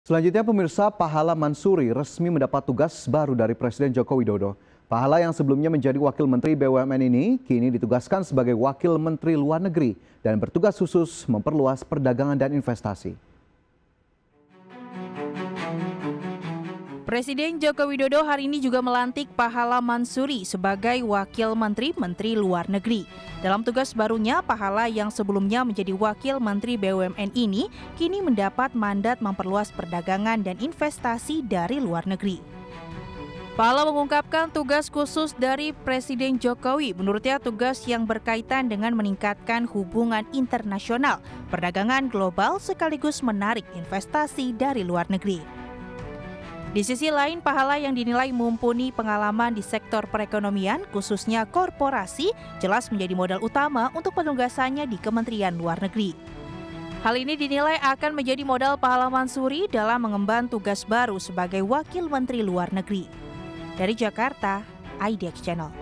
Selanjutnya pemirsa, Pahala Mansuri resmi mendapat tugas baru dari Presiden Joko Widodo. Pahala yang sebelumnya menjadi Wakil Menteri BUMN ini kini ditugaskan sebagai Wakil Menteri Luar Negeri dan bertugas khusus memperluas perdagangan dan investasi. Presiden Joko Widodo hari ini juga melantik Pahala Mansuri sebagai Wakil Menteri Luar Negeri. Dalam tugas barunya, Pahala yang sebelumnya menjadi Wakil Menteri BUMN ini kini mendapat mandat memperluas perdagangan dan investasi dari luar negeri. Pahala mengungkapkan tugas khusus dari Presiden Jokowi. Menurutnya tugas yang berkaitan dengan meningkatkan hubungan internasional, perdagangan global sekaligus menarik investasi dari luar negeri. Di sisi lain, Pahala yang dinilai mumpuni pengalaman di sektor perekonomian, khususnya korporasi, jelas menjadi modal utama untuk penugasannya di Kementerian Luar Negeri. Hal ini dinilai akan menjadi modal Pahala Mansuri dalam mengemban tugas baru sebagai Wakil Menteri Luar Negeri. Dari Jakarta, IDX Channel.